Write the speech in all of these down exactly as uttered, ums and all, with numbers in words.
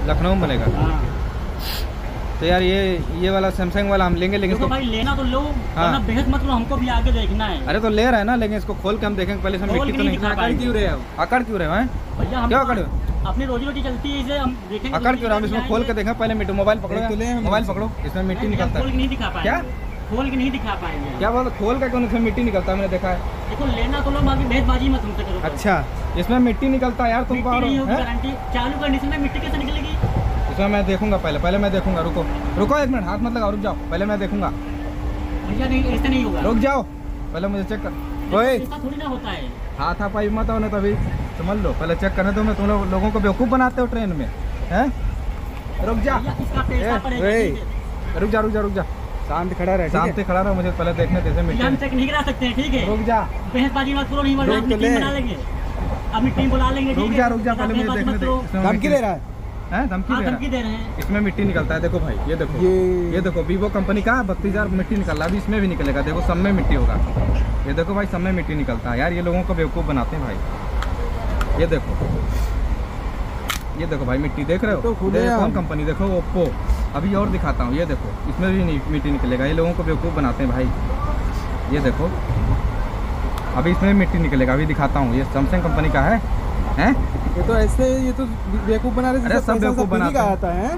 लखनऊ में मिलेगा। तो यार ये ये वाला सैमसंग वाला हम लेंगे, लेकिन तो भाई लेना तो लो, हाँ। बहस मत करो, हमको भी आगे देखना है। अरे तो ले रहे हैं ना, लेकिन इसको खोल के हम देखेंगे पहले। इसमें मिट्टी तो नहीं, अकड़ क्यों रहे हो? अकड़ क्यों रहे हैं भैया? क्या अकड़? अपनी रोजी रोटी चलती है, इसे हम देखेंगे। अकड़ क्यों रहे? हम इसमें खोल के देखें पहले। मिट्टी मोबाइल पकड़ो, मोबाइल पकड़ो, इसमें मिट्टी निकलता खोल के नहीं दिखा है। क्या खोल के नहीं दिखा पाएंगे? क्या बोल? खोल के कौन? इसमें मिट्टी निकलता है, मैंने देखा है। देखो लेना तो लो, बाकी भेदबाजी मत हमसे करो। अच्छा, इसमें मिट्टी निकलता है यार, तुम गारंटी चालू कंडीशन में मिट्टी कैसे निकलेगी? इसमें मैं देखूंगा पहले, पहले मैं देखूंगा। रुको रुको एक मिनट, हाथ मत लगाओ, रुक जाओ, पहले मैं देखूंगा। भैया नहीं, ऐसे नहीं होगा। रुक जाओ, पहले मुझे चेक कर। ओए ऐसा थोड़ी ना होता है। हाथ हापाई मत होने तभी समझ लो, पहले चेक करने दो। मैं तुम लोग लोगों को बेवकूफ़ बनाते हो ट्रेन में, हैं? रुक जा, इसका पैसा पड़ेगा। रुक जा रुक जा रुक जा, शांत खड़ा रहे, शांति खड़ा रहो, मुझे पहले देखने दे। मिट्टी हम चेक नहीं करा सकते हैं, ठीक है? रुक जा, बहसबाजी मत करो, नहीं वरना अपनी टीम बना लेंगे, अपनी टीम बुला लेंगे। रुक जा रुक जा, पहले मुझे देखने दे। धमकी दे रहा है? हैं? धमकी धमकी दे रहे हैं। इसमें मिट्टी निकलता है, देखो भाई, ये देखो, ये ये देखो वीवो कंपनी का बत्तीस हजार मिट्टी निकल रहा है। अभी इसमें भी निकलेगा, देखो सब में मिट्टी होगा। ये देखो भाई, सब में मिट्टी निकलता है यार। ये लोगों को बेवकूफ़ बनाते हैं भाई। ये देखो, ये देखो भाई, मिट्टी देख रहे हो? तो कौन कंपनी? देखो ओप्पो। अभी और दिखाता हूँ, ये देखो, इसमें भी मिट्टी निकलेगा। ये लोगों को बेवकूफ़ बनाते हैं भाई। ये देखो, अभी इसमें मिट्टी निकलेगा, अभी दिखाता हूँ। ये सैमसंग कंपनी का है, हैं? ये तो ऐसे, ये तो बेवकूफ बना रहे हैं। अरे सब बेवकूफ बनाते हैं। आता है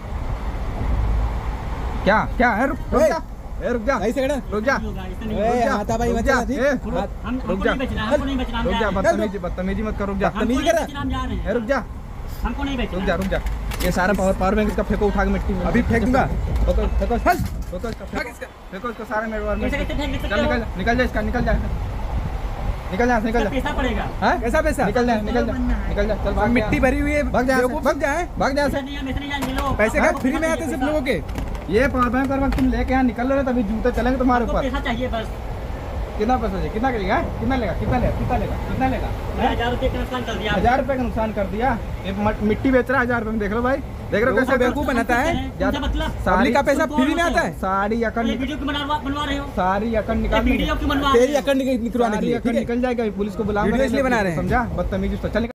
क्या क्या है? रुक रुक जा, ए रुक जा, सही से खड़ा, रुक जा, ए हाथा भाई मत चला, ठीक? रुक जा, रुक जा, बदतमीजी बदतमीजी मत कर, रुक जा, बदतमीजी कर रहा है। ए रुक जा, हमको नहीं बेचना। रुक जा रुक जा। ये सारा पावर पावर बैंक इसका फेंको, उठा के मिट्टी में। अभी फेंक दूंगा। फेंको फेंको फेंको इसका, फेंको इसको सारे मेरे बार में। चल निकल निकल जा, इसका निकल जा, निकल जा, निकल जा। पैसा पड़ेगा। हाँ? कैसा पैसा? निकल जा, निकल जा, निकल जा, चल भाग। मिट्टी भरी हुई है, भाग जा, भाग जाए, भाग जा। पैसे क्या फ्री में आते सब लोगों के? ये पावर बैंक और तुम लेके यहाँ निकल रहे, तभी जूते चलेंगे तुम्हारे ऊपर। पैसा चाहिए बस। कितना पैसा चाहिए? कितना लेगा? कितना लेगा? कितना लेगा? कितना लेगा? कितना लेगा? हजार रुपये का नुकसान कर दिया। हजार रुपए का नुकसान कर दिया। ये मिट्टी बेच रहा है हजार रुपए में, देख लो भाई, देख रहे हो कैसे बेवकूफ बनाता है। मतलब सारी का पैसा फ्री में आता है। सारी अकड़ वीडियो क्यों बनवा रहे हो? सारी अकड़ निकाल, वीडियो क्यों बनवा तेरी अकड़ निकलवाने के लिए निकल जाएगा, पुलिस को बुलाऊंगा। वीडियो इसलिए बना रहे हैं, समझा? बदतमीजी। चल